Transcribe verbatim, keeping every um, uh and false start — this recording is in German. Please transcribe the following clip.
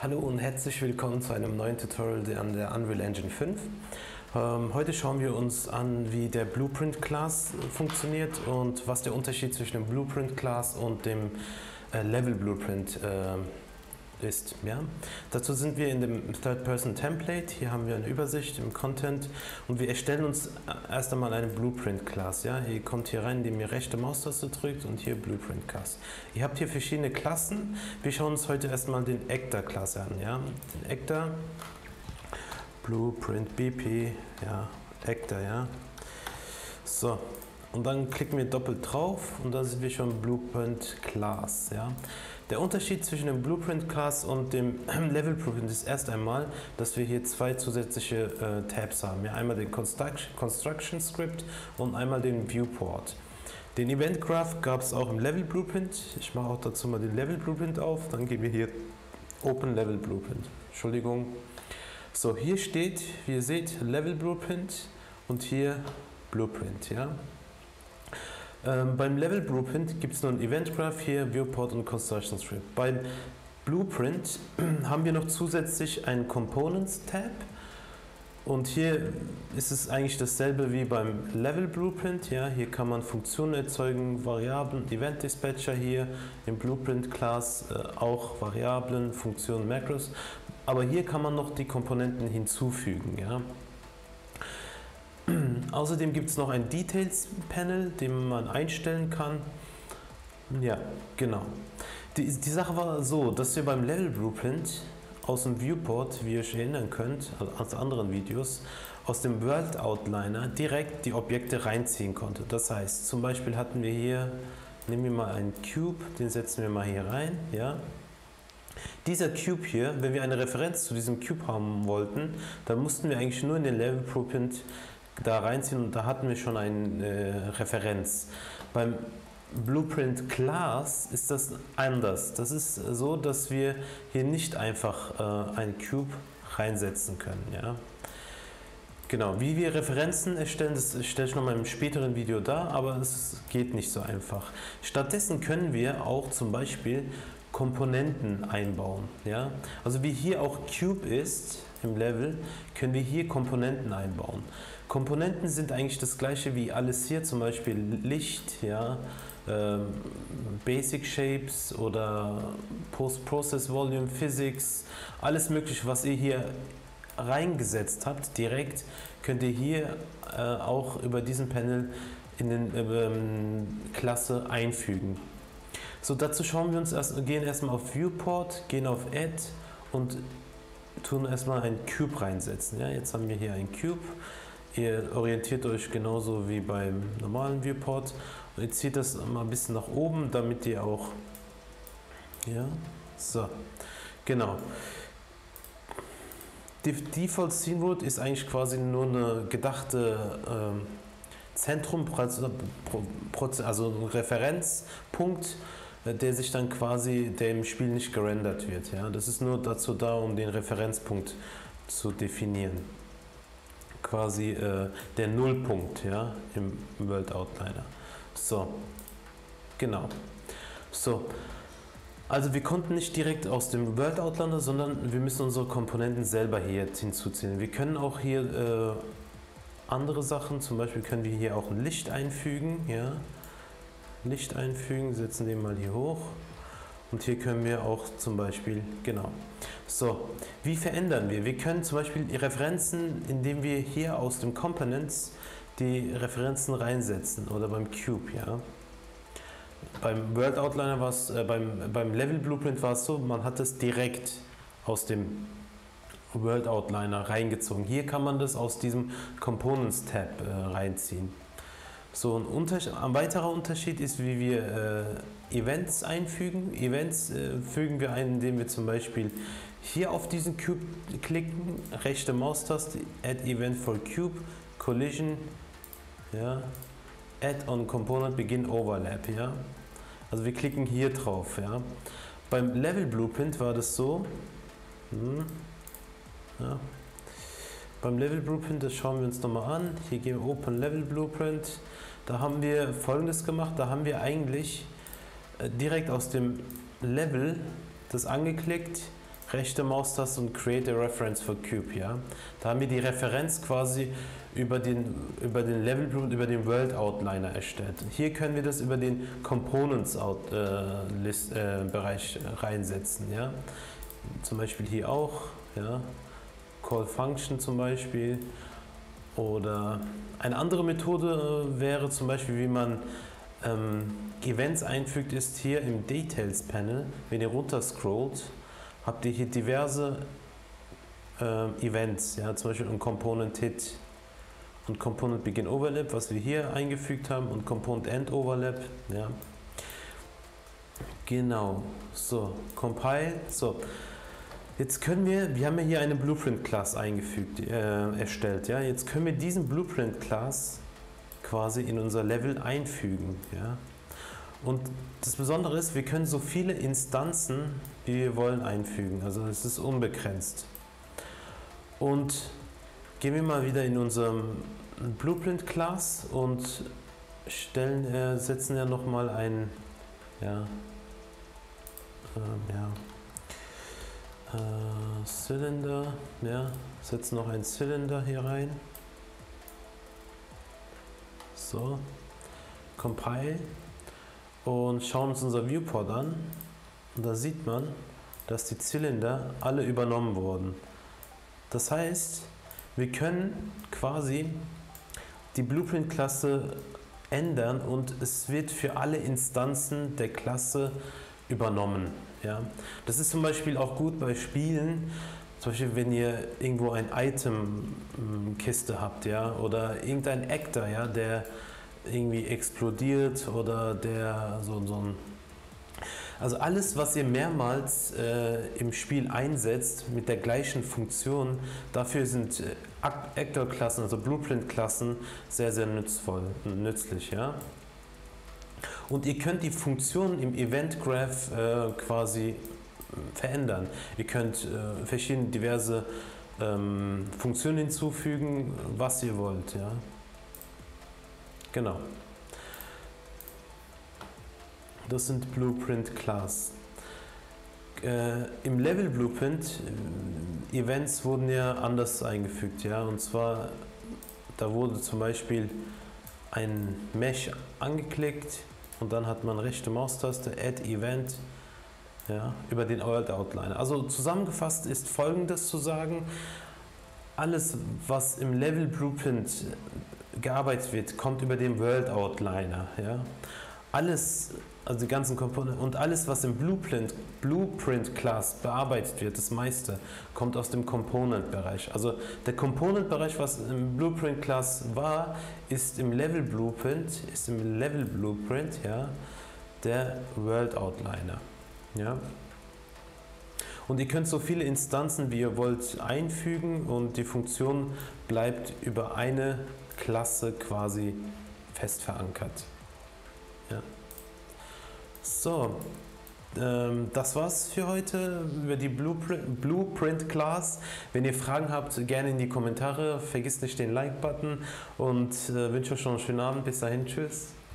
Hallo und herzlich willkommen zu einem neuen Tutorial an der Unreal Engine fünf. Ähm, heute schauen wir uns an, wie der Blueprint Class funktioniert und was der Unterschied zwischen dem Blueprint Class und dem äh, Level Blueprint äh, ist. Ja? Dazu sind wir in dem Third-Person-Template. Hier haben wir eine Übersicht im Content und wir erstellen uns erst einmal einen Blueprint-Class. Ja? Ihr kommt hier rein, indem ihr rechte Maustaste drückt und hier Blueprint-Class. Ihr habt hier verschiedene Klassen. Wir schauen uns heute erstmal den Actor-Class an. Ja? Den Actor, Blueprint B P, ja, Actor, ja. So. Und dann klicken wir doppelt drauf und dann sind wir schon Blueprint Class. Ja. Der Unterschied zwischen dem Blueprint Class und dem Level Blueprint ist erst einmal, dass wir hier zwei zusätzliche äh, Tabs haben. Ja. Einmal den Construction, Construction Script und einmal den Viewport. Den Event Graph gab es auch im Level Blueprint. Ich mache auch dazu mal den Level Blueprint auf. Dann geben wir hier Open Level Blueprint. Entschuldigung. So, hier steht, wie ihr seht, Level Blueprint und hier Blueprint. Ja. Ähm, beim Level Blueprint gibt es nur ein Event Graph, hier Viewport und Construction Script. Beim Blueprint haben wir noch zusätzlich einen Components Tab und hier ist es eigentlich dasselbe wie beim Level Blueprint. Ja, hier kann man Funktionen erzeugen, Variablen, Event Dispatcher hier im Blueprint Class, äh, auch Variablen, Funktionen, Macros. Aber hier kann man noch die Komponenten hinzufügen. Ja. Außerdem gibt es noch ein Details Panel, den man einstellen kann. Ja, genau. Die, die Sache war so, dass wir beim Level Blueprint aus dem Viewport, wie ihr euch erinnern könnt, also aus anderen Videos, aus dem World Outliner direkt die Objekte reinziehen konnte. Das heißt, zum Beispiel hatten wir hier, nehmen wir mal einen Cube, den setzen wir mal hier rein. Ja. Dieser Cube hier, wenn wir eine Referenz zu diesem Cube haben wollten, dann mussten wir eigentlich nur in den Level Blueprint da reinziehen und da hatten wir schon eine äh, Referenz. Beim Blueprint Class ist das anders. Das ist so, dass wir hier nicht einfach äh, einen Cube reinsetzen können. Ja? Genau, wie wir Referenzen erstellen, das stelle ich noch mal im späteren Video dar, aber es geht nicht so einfach. Stattdessen können wir auch zum Beispiel Komponenten einbauen. Ja? Also wie hier auch Cube ist im Level, können wir hier Komponenten einbauen. Komponenten sind eigentlich das gleiche wie alles hier, zum Beispiel Licht, ja, ähm, Basic Shapes oder Post-Process Volume, Physics, alles mögliche, was ihr hier reingesetzt habt, direkt könnt ihr hier äh, auch über diesen Panel in den ähm, Klasse einfügen. So, dazu schauen wir uns erst, gehen erstmal auf Viewport, gehen auf Add und tun erstmal einen Cube reinsetzen. Ja, jetzt haben wir hier einen Cube. Ihr orientiert euch genauso wie beim normalen Viewport. Und jetzt zieht das mal ein bisschen nach oben, damit ihr auch, ja, so, genau. Die Default Scene Root ist eigentlich quasi nur eine gedachte ähm, Zentrum, also ein Referenzpunkt, der sich dann quasi, der im Spiel nicht gerendert wird. Ja? Das ist nur dazu da, um den Referenzpunkt zu definieren. Quasi äh, der Nullpunkt, ja, im World Outliner. So, genau. So, also wir konnten nicht direkt aus dem World Outliner, sondern wir müssen unsere Komponenten selber hier hinzuziehen. Wir können auch hier äh, andere Sachen, zum Beispiel können wir hier auch ein Licht einfügen, ja. Licht einfügen, setzen den mal hier hoch und hier können wir auch zum Beispiel, genau. So, wie verändern wir? Wir können zum Beispiel die Referenzen, indem wir hier aus dem Components die Referenzen reinsetzen oder beim Cube, ja. Beim World Outliner war es, äh, beim, beim Level Blueprint war es so, man hat es direkt aus dem World Outliner reingezogen. Hier kann man das aus diesem Components Tab äh, reinziehen. So, ein, Unterschied, ein weiterer Unterschied ist, wie wir äh, Events einfügen. Events äh, fügen wir ein, indem wir zum Beispiel hier auf diesen Cube klicken, rechte Maustaste, Add Event for Cube, Collision, ja, Add on Component Begin Overlap. Ja. Also wir klicken hier drauf. Ja. Beim Level Blueprint war das so. Hm, ja. Beim Level Blueprint, das schauen wir uns nochmal an. Hier gehen wir Open Level Blueprint. Da haben wir Folgendes gemacht. Da haben wir eigentlich direkt aus dem Level das angeklickt, rechte Maustaste und Create a Reference for Cube. Ja? Da haben wir die Referenz quasi über den, über den Level Blueprint, über den World Outliner erstellt. Hier können wir das über den Components Out, äh, List, äh, Bereich reinsetzen. Ja? Zum Beispiel hier auch. Ja? Call Function zum Beispiel. Oder eine andere Methode wäre zum Beispiel, wie man ähm, Events einfügt, ist hier im Details Panel. Wenn ihr runter scrollt, habt ihr hier diverse äh, Events, ja, zum Beispiel ein Component Hit und Component Begin Overlap, was wir hier eingefügt haben, und Component End Overlap. Ja. Genau, so, Compile, so. Jetzt können wir, wir haben ja hier eine Blueprint-Class eingefügt, äh, erstellt. Ja? Jetzt können wir diesen Blueprint-Class quasi in unser Level einfügen. Ja? Und das Besondere ist, wir können so viele Instanzen, wie wir wollen, einfügen. Also es ist unbegrenzt. Und gehen wir mal wieder in unserem Blueprint-Class und stellen, äh, setzen ja nochmal ein, ja, ähm, ja, Uh, Cylinder, ja, setzen noch einen Cylinder hier rein. So, Compile und schauen uns unser Viewport an. Und da sieht man, dass die Zylinder alle übernommen wurden. Das heißt, wir können quasi die Blueprint-Klasse ändern und es wird für alle Instanzen der Klasse übernommen. Ja. Das ist zum Beispiel auch gut bei Spielen, zum Beispiel wenn ihr irgendwo ein Item-Kiste habt, ja, oder irgendein Actor, ja, der irgendwie explodiert oder der so, so ein... Also alles, was ihr mehrmals äh, im Spiel einsetzt mit der gleichen Funktion, dafür sind äh, Actor-Klassen, also Blueprint-Klassen sehr, sehr nützvoll, nützlich, ja. Und ihr könnt die Funktionen im Event Graph äh, quasi verändern. Ihr könnt äh, verschiedene diverse ähm, Funktionen hinzufügen, was ihr wollt. Ja? Genau. Das sind Blueprint Class. Äh, Im Level Blueprint äh, Events wurden ja anders eingefügt. Ja? Und zwar, da wurde zum Beispiel ein Mesh angeklickt. Und dann hat man rechte Maustaste, Add Event, ja, über den World Outliner. Also zusammengefasst ist Folgendes zu sagen: Alles, was im Level Blueprint gearbeitet wird, kommt über den World Outliner. Ja. Alles, also die ganzen Komponenten und alles, was im Blueprint, Blueprint Class bearbeitet wird, das meiste, kommt aus dem Component-Bereich. Also der Component-Bereich, was im Blueprint Class war, ist im Level Blueprint, ist im Level Blueprint, ja, der World Outliner. Ja. Und ihr könnt so viele Instanzen, wie ihr wollt, einfügen und die Funktion bleibt über eine Klasse quasi fest verankert. Ja. So, ähm, das war's für heute über die Blueprint, Blueprint Class. Wenn ihr Fragen habt, gerne in die Kommentare. Vergisst nicht den Like-Button und äh, wünsche euch schon einen schönen Abend. Bis dahin, tschüss.